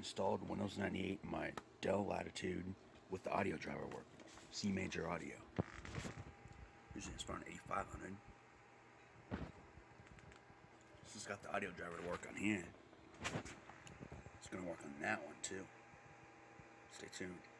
Installed Windows 98 in my Dell Latitude with the audio driver work. C major audio. Using Inspiron 8500. This has got the audio driver to work on here. It's going to work on that one too. Stay tuned.